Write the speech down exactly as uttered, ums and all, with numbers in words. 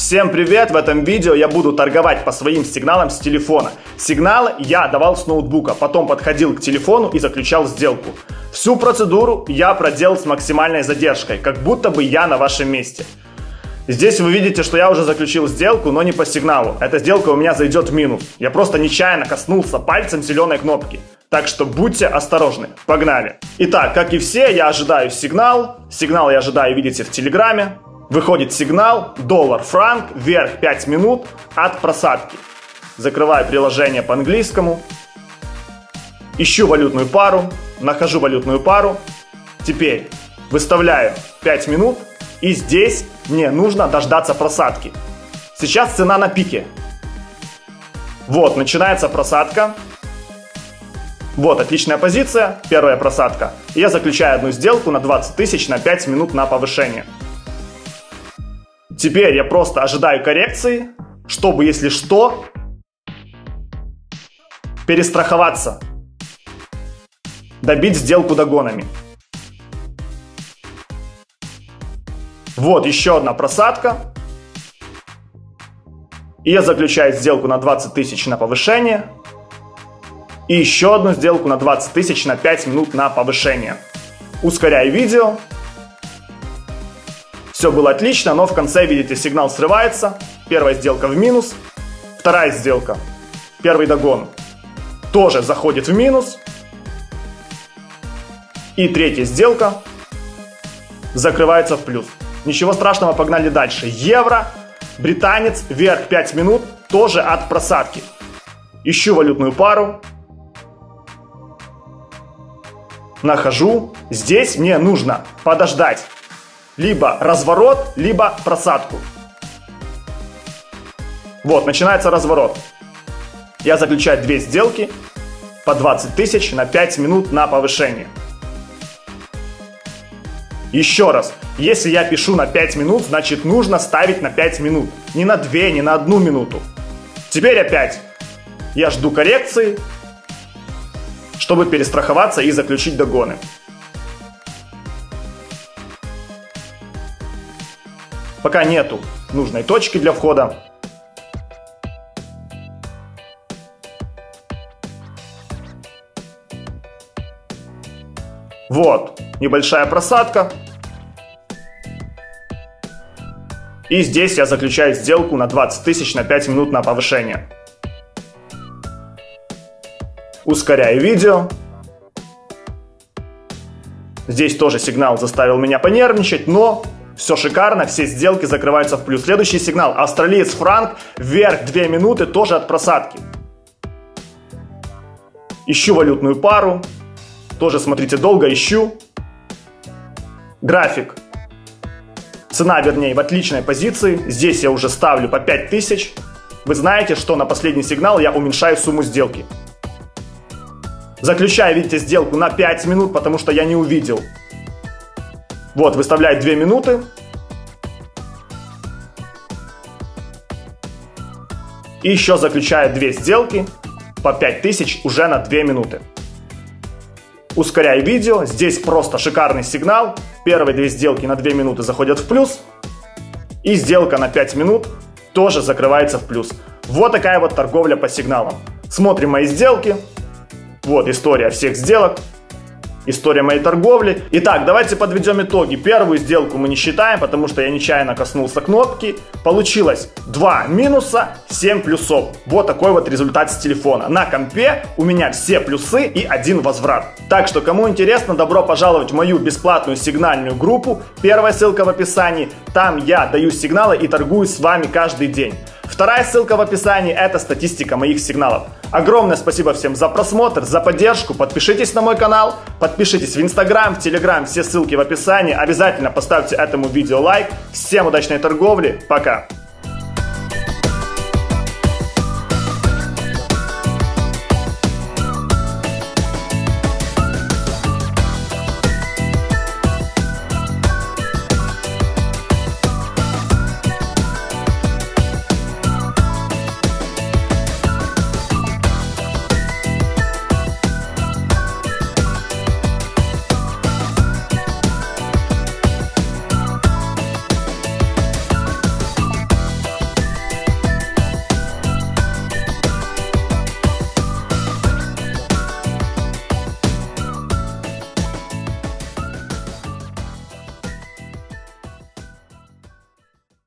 Всем привет! В этом видео я буду торговать по своим сигналам с телефона. Сигналы я давал с ноутбука, потом подходил к телефону и заключал сделку. Всю процедуру я проделал с максимальной задержкой, как будто бы я на вашем месте. Здесь вы видите, что я уже заключил сделку, но не по сигналу. Эта сделка у меня зайдет в минус. Я просто нечаянно коснулся пальцем зеленой кнопки. Так что будьте осторожны. Погнали! Итак, как и все, я ожидаю сигнал. Сигнал я ожидаю, видите, в Телеграме. Выходит сигнал, доллар-франк, вверх пять минут от просадки. Закрываю приложение по английскому. Ищу валютную пару, нахожу валютную пару. Теперь выставляю пять минут. И здесь мне нужно дождаться просадки. Сейчас цена на пике. Вот, начинается просадка. Вот, отличная позиция, первая просадка. И я заключаю одну сделку на двадцать тысяч на пять минут на повышение. Теперь я просто ожидаю коррекции, чтобы, если что, перестраховаться. Добить сделку догонами. Вот еще одна просадка. И я заключаю сделку на двадцать тысяч на повышение. И еще одну сделку на двадцать тысяч на пять минут на повышение. Ускоряю видео. Все было отлично, но в конце, видите, сигнал срывается. Первая сделка в минус. Вторая сделка. Первый догон. Тоже заходит в минус. И третья сделка закрывается в плюс. Ничего страшного, погнали дальше. Евро, британец, вверх пять минут, тоже от просадки. Ищу валютную пару. Нахожу. Здесь мне нужно подождать либо разворот, либо просадку. Вот, начинается разворот. Я заключаю две сделки по двадцать тысяч на пять минут на повышение. Еще раз, если я пишу на пять минут, значит нужно ставить на пять минут. Не на две, не на одну минуту. Теперь опять я жду коррекции, чтобы перестраховаться и заключить догоны. Пока нету нужной точки для входа. Вот, небольшая просадка. И здесь я заключаю сделку на двадцать тысяч на пять минут на повышение. Ускоряю видео. Здесь тоже сигнал заставил меня понервничать, но все шикарно, все сделки закрываются в плюс. Следующий сигнал. Австралиец франк, вверх две минуты, тоже от просадки. Ищу валютную пару. Тоже, смотрите, долго ищу. График. Цена, вернее, в отличной позиции. Здесь я уже ставлю по пять тысяч. Вы знаете, что на последний сигнал я уменьшаю сумму сделки. Заключаю, видите, сделку на пять минут, потому что я не увидел. Вот, выставляю две минуты. И еще заключаю две сделки по пять тысяч уже на две минуты. Ускоряю видео. Здесь просто шикарный сигнал. Первые две сделки на две минуты заходят в плюс. И сделка на пять минут тоже закрывается в плюс. Вот такая вот торговля по сигналам. Смотрим мои сделки. Вот история всех сделок. История моей торговли. Итак, давайте подведем итоги. Первую сделку мы не считаем, потому что я нечаянно коснулся кнопки. Получилось два минуса, семь плюсов. Вот такой вот результат с телефона. На компе у меня все плюсы и один возврат. Так что, кому интересно, добро пожаловать в мою бесплатную сигнальную группу. Первая ссылка в описании. Там я даю сигналы и торгую с вами каждый день. Вторая ссылка в описании – это статистика моих сигналов. Огромное спасибо всем за просмотр, за поддержку. Подпишитесь на мой канал, подпишитесь в Инстаграм, в Телеграм, все ссылки в описании. Обязательно поставьте этому видео лайк. Всем удачной торговли, пока!